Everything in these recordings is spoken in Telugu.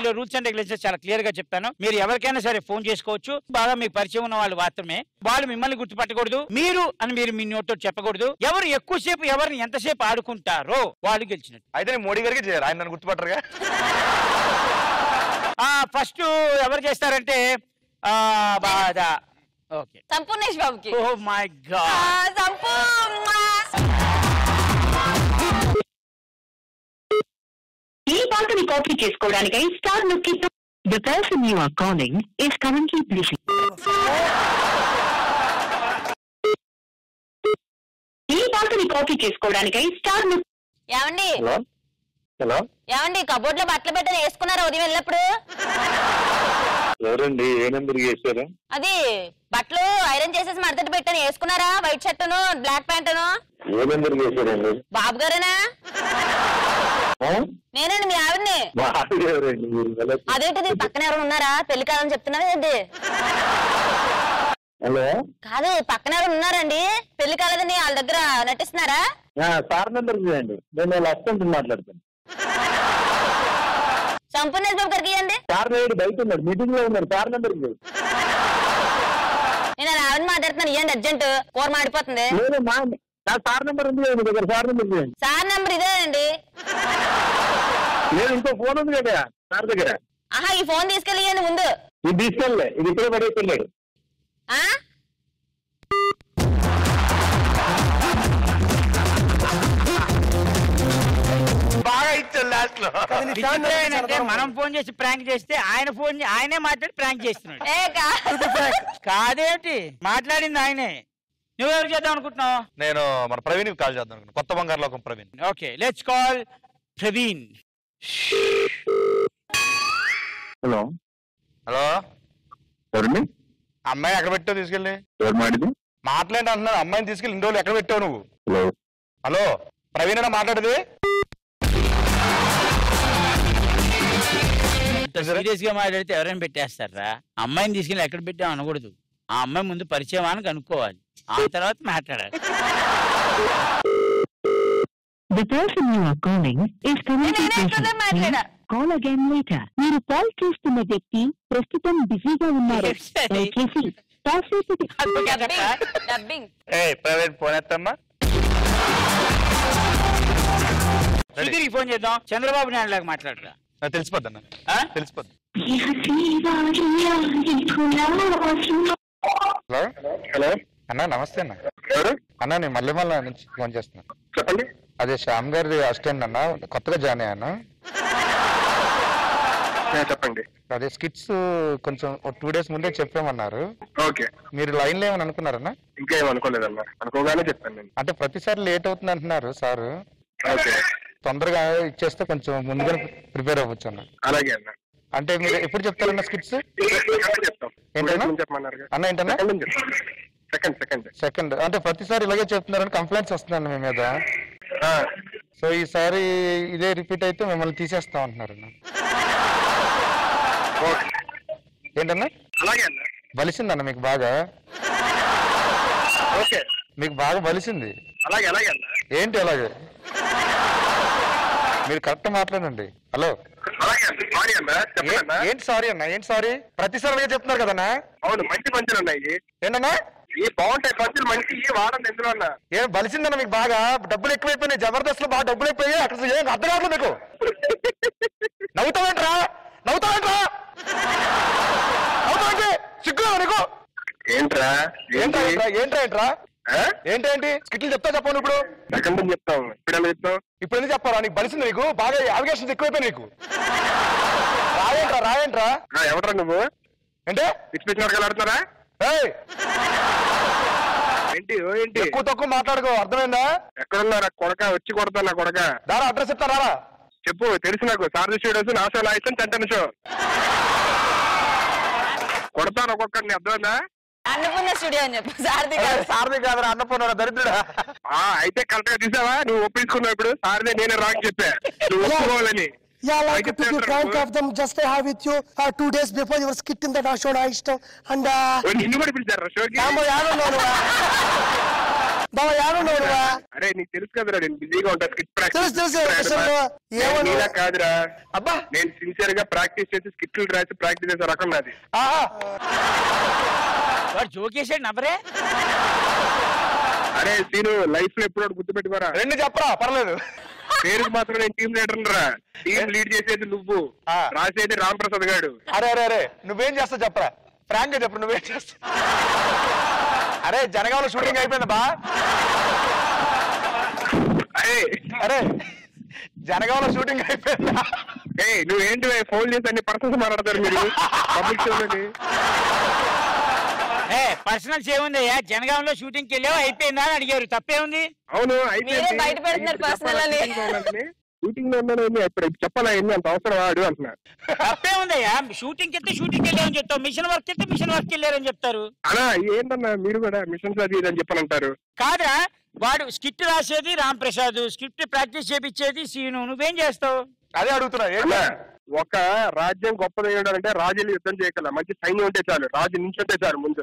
ఇందులో రూల్స్ అండ్ రెగ్యులేషన్స్ చాలా క్లియర్ గా చెప్తాను. మీరు ఎవరికైనా సరే ఫోన్ చేసుకోవచ్చు. బాగా మీకు పరిచయం ఉన్న వాళ్ళు మాత్రమే. వాళ్ళు మిమ్మల్ని గుర్తుపట్టకూడదు. మీరు అని మీరు మీ నోట్తో చెప్పకూడదు. ఎవరు ఎక్కువసేపు ఎవరిని ఎంతసేపు ఆడుకుంటారో వాళ్ళు గెలిచినట్టు. అయితే మోడీ గారికి చేయరు, ఆయన నన్ను గుర్తుపట్టరుగా. ఫస్ట్ ఎవరు చేస్తారంటే బాధ. ఓకే, సంపూర్ణేష్ బాబుకి. Oh my god. ఈ పాటని కాపీ చేసుకోవడానికై స్టార్ నొక్కి the person you are calling is currently busy. ఈ పాటని కాపీ చేసుకోవడానికై స్టార్ నొక్కి. ఏమండి హలో ఏమండి కబోర్డ్ లో బట్టలు పెట్టని వేసుకున్నారా ఉదయం వెళ్ళినప్పుడు? ఎవరండి? ఏ నెంబర్ చేశారు? అది బట్టలు ఐరన్ చేసేసి మడతట్టు పెట్టని వేసుకున్నారా? వైట్ షర్టును బ్లాక్ ప్యాంటును. ఏ నెంబర్ చేశారండి? బాబు గారేనా? నేనండి మీ ఆవిడని. అదేంటిది పక్కన ఎవరు ఉన్నారా? పెళ్లి కాదని చెప్తున్నారా ఏంటి? హలో కాదు, పక్కన ఎవరు ఉన్నారండి? పెళ్లి కాలేదని వాళ్ళ దగ్గర నటిస్తున్నారా? సార్ నెంబర్ చేయండి, నేను వాళ్ళ అసిస్టెంట్ మాట్లాడతాను. సంపూర్ణేష్ బాబు గారికి ఇవ్వండి. సార్ బయట ఉన్నారు, మీటింగ్ లో ఉన్నారు. సార్ నెంబర్ నేను అలా ఆవిడ మాట్లాడుతున్నాను, ఇవ్వండి అర్జెంట్, కూర మాడిపోతుంది. సార్ నెంబర్ ఉంది కదా దగ్గర, సార్ నెంబర్ చేయండి. సార్ నెంబర్ ఇదేనండి. నేను ఇంకో ఫోన్ ఉంది కదా సార్ దగ్గర. ఆహా, ఈ ఫోన్ తీసుకెళ్ళి ముందు. ఇది తీసుకెళ్ళలే, ఇది ఇప్పుడే పడేసుకెళ్ళాడు. బాగా ఇచ్చాడు లాస్ట్ లో. మనం ఫోన్ చేసి ప్రాంక్ చేస్తే ఆయనే మాట్లాడి ప్రాంక్ చేస్తున్నాడు. కాదేంటి, మాట్లాడింది ఆయనే. నువ్వెవరు చేద్దాం అనుకుంటున్నావు? నేను మన ప్రవీణ్ కాల్ చేద్దాం అనుకున్నా, కొత్త బంగారు లోకం Praveen. Okay, let's call Praveen. Hello hello, ఎవరండి? అమ్మాయి ఎక్కడ పెట్టావు తీసుకెళ్ళి? ఎవరు మాట్లాడింది? మాట్లాడి అంటున్నాను, అమ్మాయిని తీసుకెళ్ళి ఇన్ని రోజులు ఎక్కడ పెట్టావు నువ్వు? హలో హలో, ప్రవీణ్ అన్న మాట్లాడేది? సీరియస్ గా మాట్లాడితే ఎవరైనా పెట్టేస్తారా? అమ్మాయిని తీసుకెళ్ళి ఎక్కడ పెట్టాం అనకూడదు. ఆ అమ్మాయి ముందు పరిచయం అని కనుక్కోవాలి, ఆ తర్వాత మాట్లాడాలి. The person you are calling is currently busy. Call again later. మీరు కాల్ చేస్తున్న వ్యక్తి ప్రస్తుతం బిజీగా ఉన్నారు. దయచేసి కాసేపటి ప్రవీణ్ ఫోన్ ఎత్తమ్మా. సుధీర్కి ఫోన్ చేద్దాం. చంద్రబాబు నాయుడు లాగా మాట్లాడరా? తెలిసిపోద్ది అన్న, తెలిసిపోద్ది. హలో హలో అన్న, నమస్తే అన్న. అన్న నేను మల్లెమల్ల నుంచి ఫోన్ చేస్తున్నా. చెప్పండి. అదే శ్యామ్ గారి అసిస్టెంట్ అన్న, కొత్తగా జాయిన్ అయ్యాను. చెప్పండి. అదే స్కిట్స్ కొంచెం 2 days ముందే చెప్పామన్నారు. ఓకే, మీరు లైన్ లో ఏమని అనుకున్నారన్నా? ఇంకా ఏమనుకోలేదన్నా, అనుకోగానే చెప్పాను నేను. అంటే ప్రతిసారి లేట్ అవుతుంది అంటున్నారు సార్. ఓకే, తొందరగా ఇచ్చేస్తే కొంచెం ముందుగా ప్రిపేర్ అవ్వచ్చు అన్న. అలాగే అన్న. అంటే మీరు ఎప్పుడు చెప్తారన్న స్కిట్స్? ఏంటన్నా అన్న? ఏంటన్నా? సెకండ్ అంటే ప్రతిసారి ఇలాగే చెప్తున్నారని కంప్లైంట్స్ వస్తున్నాను మీ మీద. సో ఈసారి ఇదే రిపీట్ అయితే మిమ్మల్ని తీసేస్తాం అంటున్నారు. ఏంటన్నా? బలిసిందన్న మీకు బాగా? ఓకే, మీకు బాగా బలిసింది. అలాగే అలాగే అన్న. ఏంటి అలాగే? మీరు కరెక్ట్ మాట్లాడండి. హలో, ఏంటి సారీ అన్న? ఏంటి సారీ? ప్రతిసారి చెప్తున్నారు కదన్నా. అవును, మంచి పంచులు ఉన్నాయి. ఏంటన్నా? ఈ బాగుంటాయి పంచులు, మంచి వాడండి ఎందులో అన్న. ఏం బలిసిందన్న మీకు బాగా? డబ్బులు ఎక్కువైపోయినాయి, జబర్దస్త్ లో బాగా డబ్బులు అయిపోయాయి. అక్కడ ఏం అర్థం కావట్లేదు మీకు. నవ్వుతావేంట్రా? నవ్వుతావేంట్రా? నవ్వుతావంటే సిగ్గు నీకు. ఏంట్రా? ఏంట్రా ఏంట్రా ఏంట్రా ఏంటేంటి స్కిట్లు చెప్తా చెప్పను ఇప్పుడు? సెకండ్ చెప్తావు. ఇప్పుడు ఎలా చెప్తావు? ఇప్పుడు ఎందుకు చెప్పారా? నీకు బలిసింది, నీకు బాగా అవిగేషన్స్ ఎక్కువైపోయి నీకు. రావేంట్రా? రావేంట్రా? ఎవడరా నువ్వు? అంటే ఆడుతున్నారా? ఏంటి ఏంటి ఎక్కువ తక్కువ మాట్లాడుకో, అర్థమైందా? ఎక్కడున్నారా కొడక? వచ్చి కొడతా నా కొడక. దారా అడ్రస్ చెప్తారా? చెప్పు, తెలుసు నాకు. సారథి స్టూడియోస్, నాశో లాయిస్తాను, చంటన షో కొడతాను ఒక్కొక్కరిని, అర్థమైందా? అన్నపూర్ణ స్టూడియో అని చెప్పు. సారథి కాదురా, అన్నపూర్ణ దరిద్రుడా. అయితే కరెక్ట్ గా తీసావా? నువ్వు ఒప్పించుకున్నావు. ఇప్పుడు సారథి నేనే రాంగ్ చెప్పా, నువ్వు ఒప్పుకోవాలని. Yeah, like to be frank of them, just I have with you 2 days before your skit in the Nashon Ice and బాబా ఏడున్నావు? అరే నీకు తెలుసు కదరా నేను బిజీగా ఉంటా స్కిట్ తెలుసు కాదురా. అబ్బా నేను సిన్సియర్ గా ప్రాక్టీస్ చేసి స్కిట్లు రాసి ప్రాక్టీస్ చేసే రకం నాది. జోకేసాడు నవ్వరే. అరే సీను లైఫ్ లో ఎప్పుడు గుర్తుపెట్టుకోరా. 2 చెప్పరా పర్లేదు. పేరుకి మాత్రం నేను టీం లీడర్ రా. టీం లీడ్ చేసేది నువ్వు, రాసేది రామ్ ప్రసాద్ గారు. అరే అరే అరే నువ్వేం చేస్తావు చెప్పరా, ఫ్రాంక్ గా చెప్పు నువ్వేం చేస్తావు. అరే జనగాంలో షూటింగ్ అయిపోయింది బా. అరే జనగాంలో షూటింగ్ అయిపోయిందా? నువ్వేంటి ఫోన్ చేసి అన్ని పర్సన్స్ మాట్లాడతారు మీరు పబ్లిక్ షోలోని. పర్సనల్స్ ఏముందయ్యా, జనగాంలో షూటింగ్ కి వెళ్ళావు అయిపోయిందా అని అడిగారు, తప్పేముంది? అవును బయట పెడుతున్నారు పర్సనల్ అని. షూటింగ్ లో ఉన్నాను ఇప్పుడు చెప్పాలా ఏంది అంత అవసరం వాడు అంటున్నా. తప్పేముందయ్యా, షూటింగ్ అయితే షూటింగ్ వెళ్ళామని చెప్తావు, మిషన్ వర్క్ అయితే మిషన్ వర్క్ వెళ్ళారని చెప్తారు. అలా ఏంటన్నా మీరు కూడా మిషన్స్ అది ఇది అని చెప్పనంటారు. కాదురా, వాడు స్క్రిప్ట్ రాసేది రామ్ ప్రసాద్, స్క్రిప్ట్ ప్రాక్టీస్ చేపించేది సీను, నువ్వేం చేస్తావు? అదే అడుగుతున్నా. ఒక రాజ్యం గొప్పదయ్యాడంటే రాజులు యుద్ధం చేయగల మంచి సైన్యం ఉంటే చాలు, రాజు నించుంటే చాలు ముందు.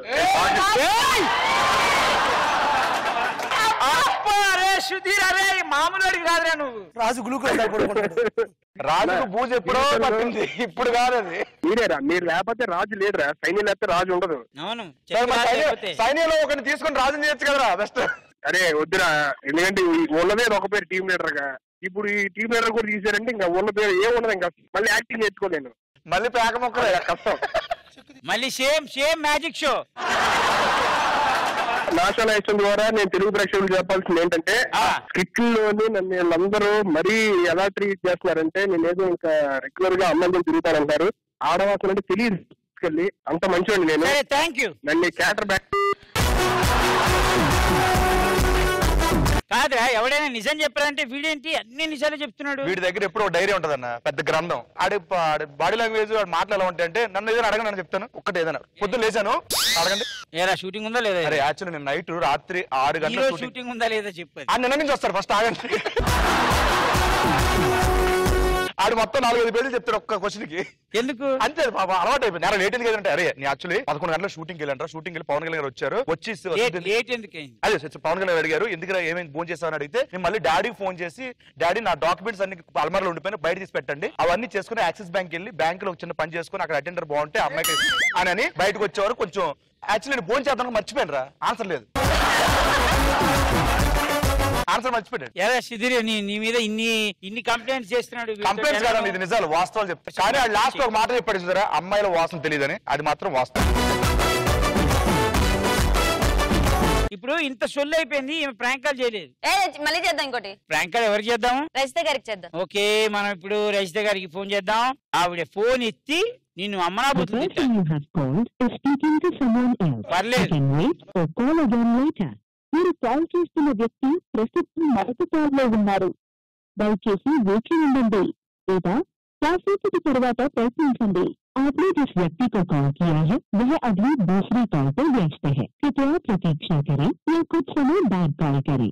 మామూలు కాదురా నువ్వు. రాజు గ్లూకోజ్ రాజుకు పూజ ఎప్పుడో పట్టింది, ఇప్పుడు కాదు అది. మీరేరా, మీరు లేకపోతే రాజు లేదురా, సైన్యం లేకపోతే రాజు ఉండదు. అవును, సైన్యంలో ఒకరిని తీసుకొని రాజుని చేయొచ్చు కదరా బెస్ట్. అరే వద్దురా, ఎందుకంటే ఉన్నదే ఒక పేరు టీం లీడర్ గా. ఇప్పుడు ఈ టీం లీడర్ కూడా తీసారంటే ఇంకా ఉన్న పేరు ఏమున్నది, ఇంకా మళ్ళీ యాక్టింగ్ నేర్చుకోలేను, మళ్ళీ పేక మొక్కలే కష్టం. మళ్ళీ సేమ్ మ్యాజిక్ షో. నాశన ఇష్టం ద్వారా నేను తెలుగు ప్రేక్షకులు చెప్పాల్సింది ఏంటంటే, స్కిట్లోని నన్ను వీళ్ళందరూ మరీ ఎలా ట్రీట్ చేస్తున్నారంటే, నేనేదో ఇంకా రెగ్యులర్ గా అమ్మాయిలు తిరుగుతానంటారు. ఆడవాసం అంటే తెలియదు, అంత మంచివాడిని నేను. Thank you. నన్ను క్యాటర్ బ్యాక్ కాదురా, ఎవడైనా నిజం చెప్పారంటే వీడేంటి అన్ని నిజాలు చెప్తున్నాడు. వీడి దగ్గర ఎప్పుడు డైరీ ఉంటదన్న, పెద్ద గ్రంథం. ఆడి బాడీ లాంగ్వేజ్ మాటలు ఎలా ఉంటాయంటే, నన్ను ఏదైనా అడగని చెప్తాను. ఒక్కటి ఏదైనా పొద్దున్న లేచాను అడగండి, ఏరా షూటింగ్ ఉందా లేదా? అరే యాక్చువల్లీ నేను నైట్ రాత్రి 6 గంటల షూటింగ్ ఉందా లేదా చెప్పాను. నిన్న నుంచి వస్తారు, ఫస్ట్ ఆగండి. ఆడు మొత్తం 4-5 పేజీలు చెప్తాడు ఒక్క క్వశ్చన్ కి. ఎందుకు అంతే బాబా, అలవాటు అయిపోయింది. నేను లేట్ ఎందుకు అంటే, అరే నేను యాక్చువల్లీ 11 గంటల షూటింగ్ వెళ్ళంటారా, షూటింగ్ వెళ్ళి పవన్ కళ్యాణ్ గారు వచ్చారు, వచ్చి అదే పవన్ కళ్యాణ్ అడిగారు ఎందుకు ఏమేమి ఫోన్ చేస్తామని అడిగితే, నేను మళ్ళీ డాడీకి ఫోన్ చేసి, డాడీ నా డాక్యుమెంట్స్ అన్ని అల్మార్లో ఉండిపోయినా బయట తీసి పెట్టండి, అవన్నీ చేసుకుని యాక్సిస్ బ్యాంక్ వెళ్ళి బ్యాంక్ లో చిన్న పని చేసుకుని అక్కడ అటెండర్ బాగుంటే అమ్మాయికి అని బయటకు వచ్చేవారు. కొంచెం యాక్చువల్లీ నేను ఫోన్ చేద్దాం మర్చిపోయాను రా, ఆన్సర్ లేదు, ఆన్సర్ మర్చిపోయాడు. నీ మీద ఇన్ని కంప్లైంట్స్ చేస్తున్నాడు. కంప్లైంట్స్ కాదండి, ఇది నిజాలు వాస్తవాలు చెప్తాను. కానీ ఆ లాస్ట్ ఒక మాట చెప్పాడు చూసారా, అమ్మాయిల వాసన తెలియదని, అది మాత్రం వాస్తవం. ఇప్పుడు ఇంత సొల్లు అయిపోయింది, ప్రాంక్ కాల్ చేయలేదు. మళ్ళీ చేద్దాం ఇంకోటి. ప్రాంక్ కాల్ ఎవరికి చేద్దాం? రజిత గారికి చేద్దాం. ఓకే, మనం ఇప్పుడు రజిత గారికి ఫోన్ చేద్దాం. ఆవిడ ఫోన్ ఎత్తి నిన్ను అమ్మనా బుద్ధి పర్లేదు. మీరు కాల్ చేస్తున్న వ్యక్తి ప్రస్తుతం మరొక కాల్లో ఉన్నారు, దయచేసి వేచి ఉండండి లేదా కాసేపటి తర్వాత ప్రయత్నించండి. आपने जिस व्यक्ति को कॉल किया है वह अभी दूसरी कॉल पर व्यस्त है, कृपया प्रतीक्षा करें या कुछ समय बाद कॉल करें.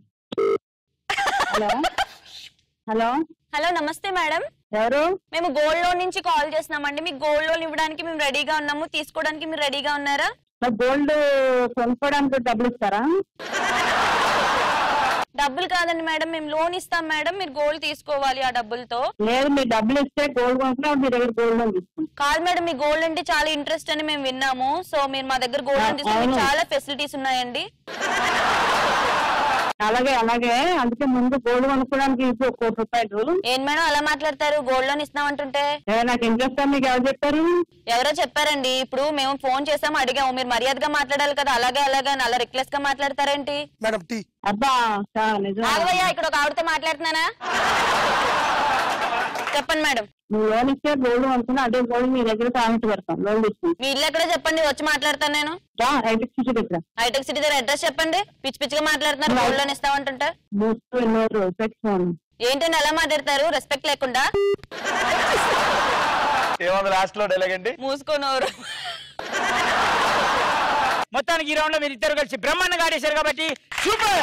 హలో హలో నమస్తే మేడం. ఎవరు? మేము గోల్డ్ లోన్ నుంచి కాల్ చేస్తున్నామండి. మీకు గోల్డ్ లోన్ ఇవ్వడానికి మేము రెడీగా ఉన్నాము, తీసుకోవడానికి మీరు రెడీగా ఉన్నారా? గోల్డ్ కొనుక్కోవడానికి డబ్బులు ఇస్తారా? డబ్బులు కాదండి మేడం, మేము లోన్ ఇస్తాం మేడం, మీరు గోల్డ్ తీసుకోవాలి ఆ డబ్బులతో. లేదు, మీరు డబ్బులు ఇస్తే గోల్డ్ కొనుక్కుంటే మీ దగ్గర గోల్డ్ లోన్ తీసుకుంటాం. కాదు మేడం, మీ గోల్డ్ అంటే చాలా ఇంట్రెస్ట్ అని మేము విన్నాము, సో మీరు మా దగ్గర గోల్డ్ లోన్ తీసుకుంటే చాలా ఫెసిలిటీస్ ఉన్నాయండి. అలాగే అలాగే, అందుకే ముందు గోల్డ్ కొనుక్కోవడానికి ₹1,00,00,000. ఏం మేడం అలా మాట్లాడతారు? గోల్డ్ లోన్ ఇస్తాం అంటుంటే. నాకు ఇంట్రెస్ట్ అని మీకు ఎవరు చెప్పారు? ఎవరో చెప్పారండి. ఇప్పుడు మేము ఫోన్ చేసాము, అడిగాము, మీరు మర్యాదగా మాట్లాడాలి కదా, అలాగే అలాగే అలా రిక్వెస్ట్ గా మాట్లాడతారేంటి? Madam tea. అబ్బా నిజం. ఆగవయ్యా, ఇక్కడ ఒక ఆవిడతో మాట్లాడుతున్నానా? చెప్పండి మేడం. నువ్వు లోన్ ఇస్తే గోల్డ్ అనుకున్నా, అదే గోల్డ్ మీ దగ్గర తాగిట్టు పెడతాం. లోన్ తీసుకుని మీ ఇల్లు ఎక్కడో చెప్పండి, వచ్చి మాట్లాడతాను నేను. హైటెక్ సిటీ దగ్గర. హైటెక్ సిటీ దగ్గర అడ్రస్ చెప్పండి. పిచ్చి పిచ్చిగా మాట్లాడుతున్నారు, గోల్డ్ లోన్ ఇస్తామంటుంటే. ఏంటండి అలా మాట్లాడతారు రెస్పెక్ట్ లేకుండా? ఏమన్నా లాస్ట్ లో డైలాగ్ అండి, మూసుకోనోరు. మొత్తానికి ఈ రౌండ్ లో మీరు ఇద్దరు కలిసి బ్రహ్మాండంగా ఆడేశారు కాబట్టి సూపర్.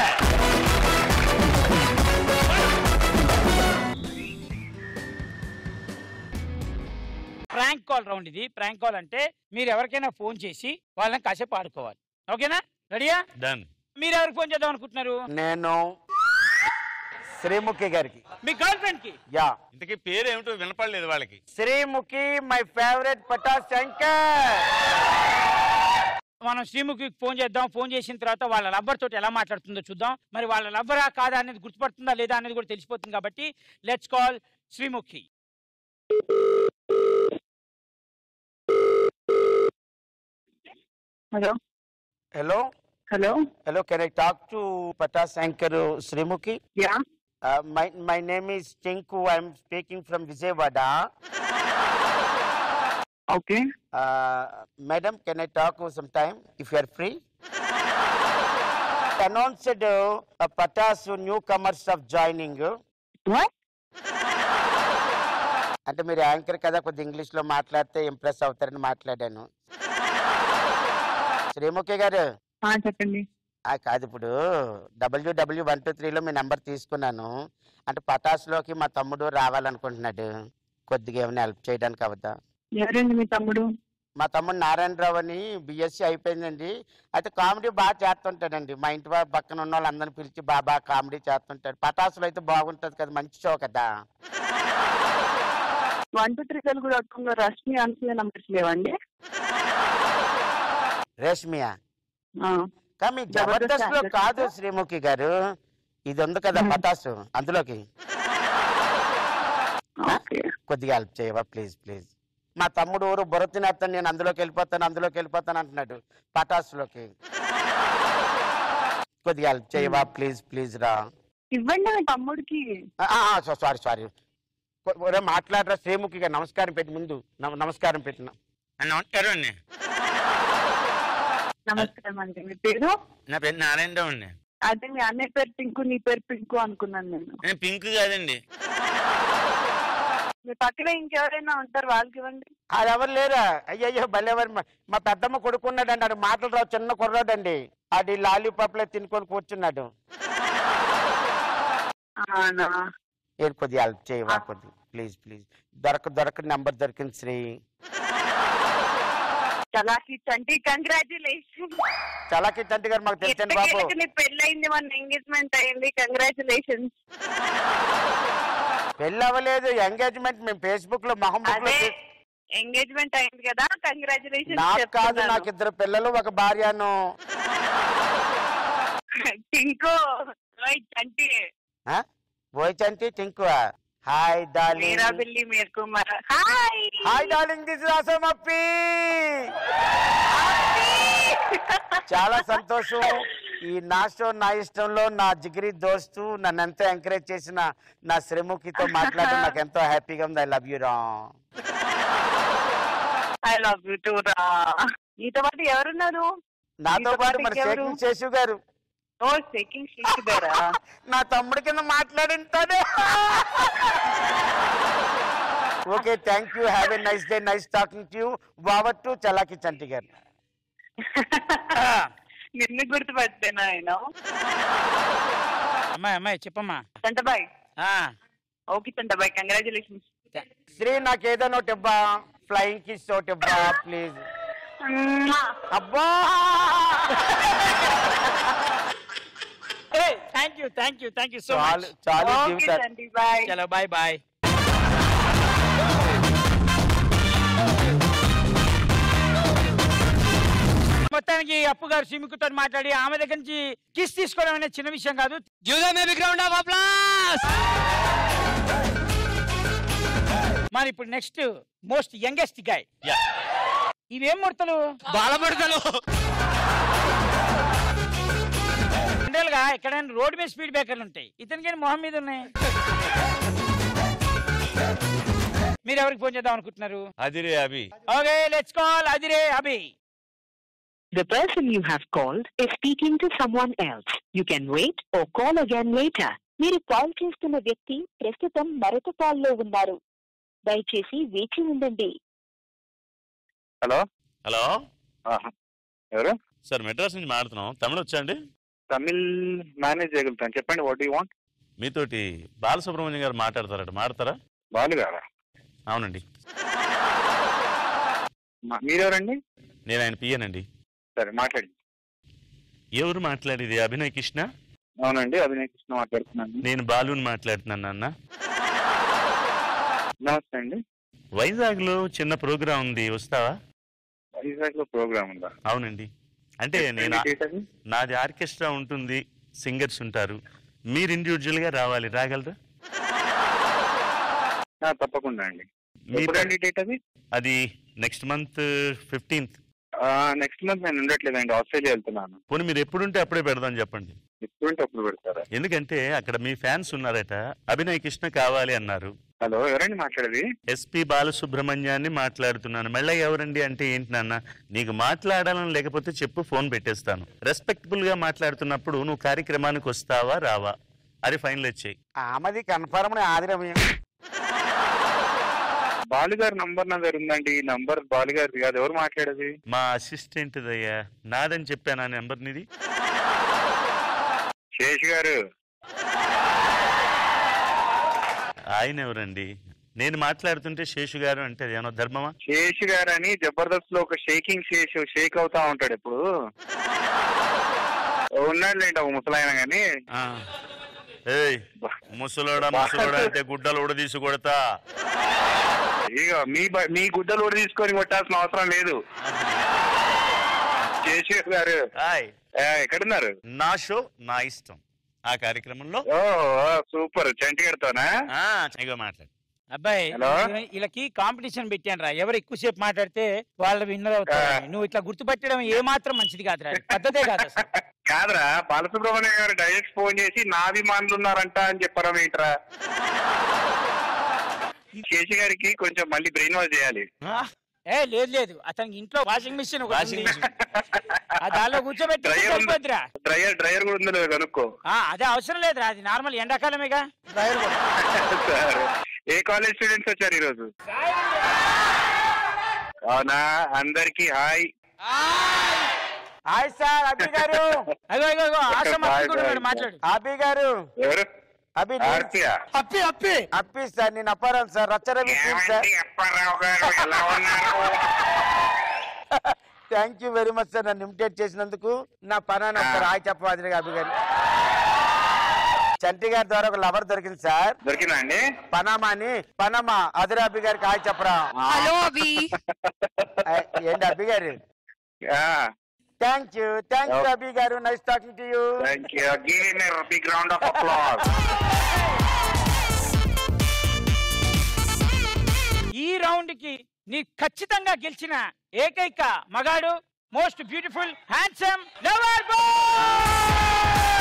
ప్రాంక్ కాల్ రౌండ్ ఇది. ప్రాంక్ కాల్ అంటే మీరు ఎవరికైనా ఫోన్ చేసి వాళ్ళని కాసేపు ఆడుకోవాలి. ఓకేనా? రెడీయా? డన్. మీరు ఎవరికి ఫోన్ చేద్దాం అనుకుంటున్నారు? నేను శ్రీముఖి గారికి. మీ గర్ల్ ఫ్రెండ్ కి? యా. ఇంతకీ పేరు ఏమిటో వినపడలేదు వాళ్ళకి. Sreemukhi my favourite Patas Shankar. మనం శ్రీముఖికి ఫోన్ చేద్దాం. ఫోన్ చేసిన తర్వాత వాళ్ళ లవ్వర్ తోటి ఎలా మాట్లాడుతుందో చూద్దాం. మరి వాళ్ళ లవ్వరా కాదా అనేది గుర్తుపడుతుందా లేదా అనేది కూడా తెలిసిపోతుంది. కాబట్టి let's call Sreemukhi. Hello hello hello hello, can I talk to Patas Shankar Sreemukhi? Yeah. My name is Tinku. I'm speaking from Vijayawada. Okay. Madam, can I talk for some time if you are free? Announced Patas newcomers of joining. What? అంటే మీరు యాంకర్ కదా, కొద్ది ఇంగ్లీష్ లో మాట్లాడితే ఇంప్రెస్ అవుతారని మాట్లాడాను. శ్రీముఖి గారు చెప్పండి. కాదు, ఇప్పుడు WW123లో మీ నెంబర్ తీసుకున్నాను. అంటే పటాస్లోకి మా తమ్ముడు రావాలనుకుంటున్నాడు. కొద్దిగా ఏమైనా హెల్ప్ చేయడానికి అవుతా? ఎవరండి మీ తమ్ముడు? మా తమ్ముడు నారాయణరావు అని BSc అయిపోయిందండి. అయితే కామెడీ బాగా చేస్తుంటాడండి. మా ఇంటి పక్కన ఉన్న వాళ్ళందరినీ పిలిచి బాగా కామెడీ చేస్తుంటాడు. పటాసులు అయితే బాగుంటది కదా, మంచి షో కదా. 123 తెలుగు .com రష్మి అనసూయ నంబర్స్ లేవండి? రేష్మియా? కానీ జబర్దస్త్ లో కాదు శ్రీముఖి గారు, ఇది ఉంది కదా పటాసు, అందులోకి. కొద్దిగా హెల్ప్ చేయవా ప్లీజ్ ప్లీజ్? మా తమ్ముడు ఊరు బుర్ర తినేస్తాను, నేను అందులోకి వెళ్ళిపోతాను అంటున్నాడు పటాసులోకి. కొద్దిగా హెల్ప్ చేయవా ప్లీజ్ ప్లీజ్ రా. ఇవ్వండి మీ తమ్ముడికి. సారీ మాట్లాడరా శ్రీముఖి గారు. నమస్కారం పెట్టి ముందు నమస్కారం పెట్టిన. నమస్కారం అండి. నమస్కారం అండి. మీ పేరు? నా పేరు నారాయణరావు అండి. అదే మీ అన్నయ్య పేరు పింకు, నీ పేరు పింకు అనుకున్నాను నేను. నేను పింక్ కాదండి. మీ పక్కన ఇంకెవరైనా ఉంటారు, వాళ్ళకి ఇవ్వండి. అది ఎవరు లేరా? అయ్యయ్యో భలేవారు. మా పెద్దమ్మ కొడుకున్నాడండి, ఆడు మాటలు రావు, చిన్న కుర్రాడండి. ఆడి లాలీపాప్లే తినుకొని కూర్చున్నాడు. కొద్దిగా హెల్ప్ చేయవా కొద్ది ప్లీజ్ ప్లీజ్? దొరక నెంబర్ దొరికింది శ్రీ. చలాకి చంటి కంగ్రాచులేషన్. చలాకి చంటి గారు మాకు తెలిసిన బాబు. పెళ్ళయింది, మన ఎంగేజ్మెంట్ అయింది, కంగ్రాచులేషన్స్. పెళ్ళి అవ్వలేదు, ఎంగేజ్మెంట్ మేము ఫేస్బుక్ లో ఎంగేజ్మెంట్ అయింది కదా, కంగ్రాచులేషన్. నాకు కాదు, నాకు 2 పిల్లలు 1 భార్యను. టింకు చంటి. ఓయ్ చంటి టింకు. Hi darling. బిల్లి మేర్ Kumar. Hi hi darling, this is awesome Appi. చాలా సంతోషం. ఈ నా షో నా ఇష్టంలో నా జిగిరి దోస్తు నన్ను ఎంతో ఎంకరేజ్ చేసిన నా శ్రీముఖితో మాట్లాడడం నాకు ఎంతో హ్యాపీగా ఉంది. ఐ లవ్ యూ రా. ఐ లవ్ యూ టూ రా. నీతో పాటు ఎవరున్నారు? నాతో పాటు మన షేకింగ్ శేషు గారు. ఓ షేకింగ్ శేషు గారా? నా తమ్ముడి కింద మాట్లాడింటాడే. Okay, thank you. Have a nice day. Nice talking to you. Over to Chalaki Chanti గారు. నిన్ను గుర్తుపట్టేనా ఆయన? అమ్మాయి చెప్పమ్మా. చంటబాయ్. Okay Chantabai, congratulations. శ్రీ, నాకు ఏదైనా ఒకటి ఇవ్వా, ఫ్లయింగ్ కిస్ ఒకటి ఇవ్వా ప్లీజ్. అబ్బా, థ్యాంక్ యూ సో మచ్. చాలు చలో బాయ్ బాయ్. మొత్తానికి అప్పు గారు శ్రీముఖితో మాట్లాడి ఆమె దగ్గర నుంచి కిస్ తీసుకోవడం అనేది చిన్న విషయం కాదు. మరి ఇప్పుడు నెక్స్ట్ మోస్ట్ యంగెస్ట్ గాయ్. ఇవేం ముడతలు? బాలముడతలు. జనరల్ గా ఎక్కడైనా రోడ్డు మీద స్పీడ్ బ్రేకర్లు ఉంటాయి, ఇతనికి మొహం మీద ఉన్నాయి. మీరు ఎవరికి ఫోన్ చేద్దాం అనుకుంటున్నారు? అదిరే అభి. Okay, let's call Adire Abhi. The person you have called is speaking to someone else. You can wait or call again later. మీరు కాల్ చేస్తున్న వ్యక్తి ప్రస్తుతం మరొక కాల్ లో ఉన్నారు. దయచేసి వేచి ఉండండి. హలో హలో, ఎవరు సార్? మెడ్రాస్ నుంచి మాట్లాడుతున్నాం. తమిళ వచ్చండి? తమిళ్ మేనేజ్ చేయగలుగుతాను, చెప్పండి. What you want? మీతోటి బాలసుబ్రహ్మణ్యం గారు మాట్లాడతారట, మాట్లాడతారా? బాలు గారా? అవునండి. మీరెవరండి? నేను ఆయన పియ్యనండి. సరే మాట్లాడి. ఎవరు మాట్లాడేది? అభినయ్ కృష్ణ? అవునండి, అభినయ్ కృష్ణ మాట్లాడుతున్నాను. నేను బాలుని మాట్లాడుతున్నాను అన్న. నమస్తే అండి. వైజాగ్ లో చిన్న ప్రోగ్రామ్ ఉంది, వస్తావా? వైజాగ్ లో ప్రోగ్రామ్ ఉందా? అవునండి. అంటే నాది ఆర్కెస్ట్రా ఉంటుంది, సింగర్స్ ఉంటారు, మీరు ఇండివిజువల్ గా రావాలి. రాగలరా? తప్పకుండా అండి. అది next month 15th. Next month నేను ఉండట్లేదండి, ఆస్ట్రేలియా వెళ్తున్నాను. పోనీ మీరు ఎప్పుడుంటే అప్పుడే పెడదాం చెప్పండి. ఎప్పుడుంటే అప్పుడు పెడతారా? ఎందుకంటే అక్కడ మీ ఫ్యాన్స్ ఉన్నారట, అభినయ్ కృష్ణ కావాలి అన్నారు. హలో, ఎవరండి మాట్లాడేది? ఎస్పి బాలసుబ్రహ్మణ్యాన్ని మాట్లాడుతున్నాను. మళ్ళీ ఎవరండి అంటే ఏంటి నాన్న, నీకు మాట్లాడాలని లేకపోతే చెప్పు, ఫోన్ పెట్టేస్తాను. రెస్పెక్టబుల్ గా మాట్లాడుతున్నప్పుడు నువ్వు కార్యక్రమానికి వస్తావా రావా అది ఫైనల్ ఇచ్చేయి. ఆమెది కన్ఫర్మ్ ఆదిరమయం. బాలుగారి నంబర్ నా దగ్గర ఉందండి. ఈ నంబర్ బాలుగారిది కాదు. ఎవరు మాట్లాడేది? మా అసిస్టెంట్ దయ్యా, నాదని చెప్పాను ఆ నెంబర్ నీది. శేష్ గారు. ఆయన ఎవరండి? నేను మాట్లాడుతుంటే శేషు గారు అంటే ఏమో ధర్మమా? శేష్ గారు అని జబర్దస్త్ లో ఒక షేక్ అవుతా ఉంటాడు ఎప్పుడు. ఉన్నాడులేండి ఒక ముసలాయన గాని. ముసలోడా అంటే గుడ్డలు ఊడదీసి కొడతా. ఇక మీ గుడ్డలు ఊడ తీసుకొని కొట్టాల్సిన అవసరం లేదు. శేష్ గారు ఎక్కడున్నారు? నా షో నా ఇష్టం ఆ కార్యక్రమంలో. సూపర్. చంటి గారితోనా? మాట్లాడు. అబ్బాయి, వీళ్ళకి కాంపిటీషన్ పెట్టాను రా, ఎవరు ఎక్కువసేపు మాట్లాడితే వాళ్ళు విన్నర్ అవుతారు. నువ్వు ఇట్లా గుర్తుపట్టడం ఏ మాత్రం మంచిది కాదురా, పద్ధతే కాదు. కాదురా, బాలసుబ్రహ్మణ్యం గారు డైరెక్ట్ ఫోన్ చేసి నా అభిమానులు ఉన్నారంట అని చెప్పడం ఏంట్రా? శేషి గారికి కొంచెం మళ్ళీ బ్రెయిన్ వాష్ చేయాలి. లేదు, అతనికి ఇంట్లో వాషింగ్ మిషన్ దానిలో కూర్చోబెట్టి డ్రైయర్ కూడా ఉందో కనుక్కో. అదే అవసరం లేదురా, అది నార్మల్ ఎండాకాలమేగా. డ్రైయర్ కూడా. ఏ కాలేజ్ స్టూడెంట్స్ వచ్చారు ఈరోజు? అవునా, అందరికి హాయ్. హాయ్ సార్, అభి గారు. మాట్లాడు. అభి గారు ఎవరు? అప్పి సార్, నేను Apparao sir, Racha Ravi sir. Thank you very much sir, నన్ను ఇమిటేట్ చేసినందుకు. నా పనాన్ని ఒకసారి హాయ్ చెప్పాలి అభి గారు. చంటి గారి ద్వారా ఒక లవర్ దొరికింది సార్. దొరికిందా అండి? పనామా అభిరాబి గారికి హాయ్ చెప్పరా. హలో అభి. ఏంటి అభి గారు? థ్యాంక్ యూ అభి గారు, nice talking to you. Thank you. Give him a big round of applause. ఈ రౌండ్ కి నీ ఖచ్చితంగా గెలిచిన ఏకైక మగాడు, most beautiful handsome lover bye.